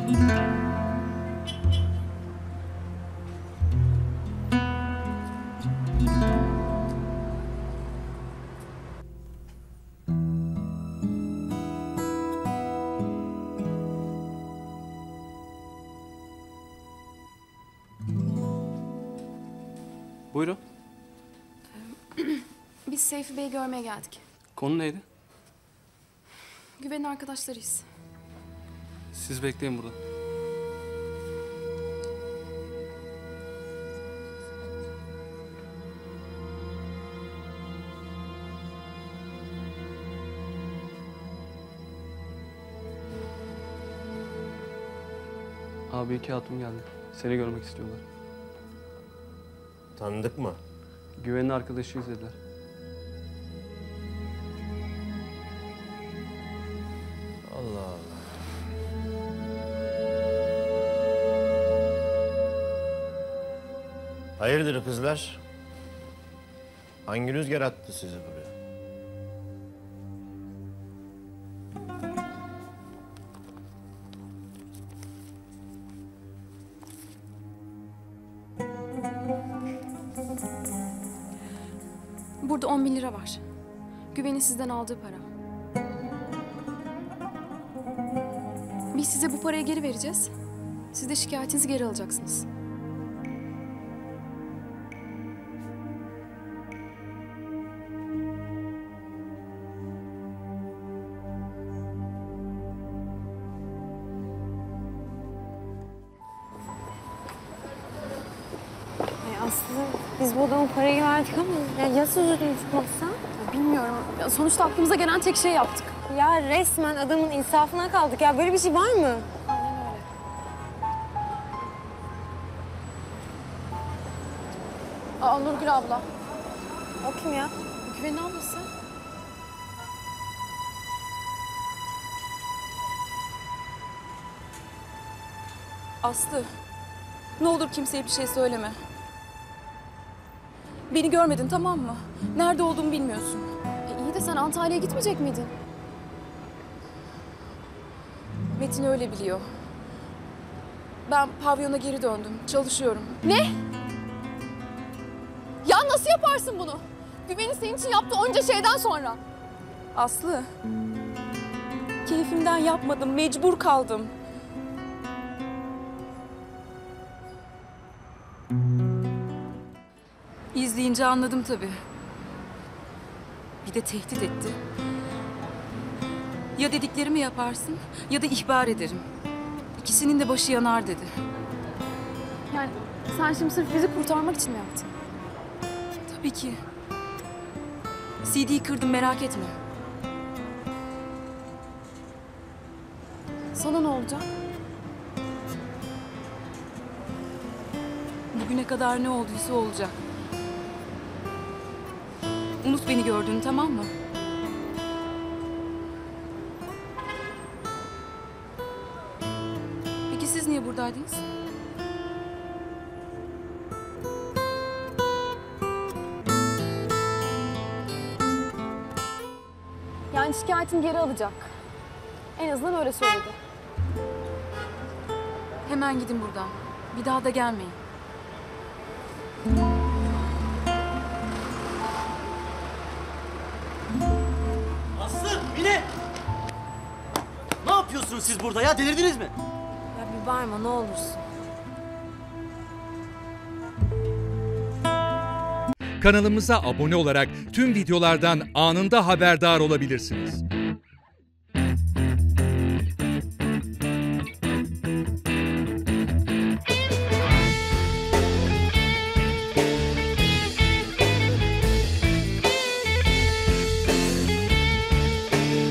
Buyurun. Biz Seyfi Bey'i görmeye geldik. Konu neydi? Güven'in arkadaşlarıyız. Siz bekleyin burada. Abi iki hatun geldi. Seni görmek istiyorlar. Tanıdık mı? Güven'in arkadaşıyız dediler. Allah Allah. Hayırdır kızlar? Hangi rüzgar attı sizi buraya? Burada 10.000 lira var. Güven'in sizden aldığı para. Biz size bu parayı geri vereceğiz. Siz de şikayetinizi geri alacaksınız. Aslı biz bu adama parayı verdik ama ya sözünü tutmazsa? Bilmiyorum. Ya sonuçta aklımıza gelen tek şey yaptık. Ya resmen adamın insafına kaldık ya. Böyle bir şey var mı? Aynen öyle. Aa, Nurgül abla. O kim ya? Güven'in ablası. Aslı, ne olur kimseye bir şey söyleme. Beni görmedin, tamam mı? Nerede olduğumu bilmiyorsun. İyi de sen Antalya'ya gitmeyecek miydin? Metin öyle biliyor. Ben pavyona geri döndüm, çalışıyorum. Ne? Ya nasıl yaparsın bunu? Güven'in senin için yaptığı onca şeyden sonra. Aslı, keyfimden yapmadım, mecbur kaldım. İzleyince anladım tabii. Bir de tehdit etti. Ya dediklerimi yaparsın ya da ihbar ederim. İkisinin de başı yanar dedi. Yani sen şimdi sırf bizi kurtarmak için mi yaptın? Tabii ki. CD'yi kırdım, merak etme. Sana ne olacak? Bugüne kadar ne olduysa olacak. Unut beni gördüğünü, tamam mı? Peki siz niye buradaydınız? Yani şikayetini geri alacak. En azından öyle söyledi. Hemen gidin buradan. Bir daha da gelmeyin. Aslı, Mine! Ne yapıyorsunuz siz burada ya? Delirdiniz mi? Ya bir bağırma ne olursun. Kanalımıza abone olarak tüm videolardan anında haberdar olabilirsiniz.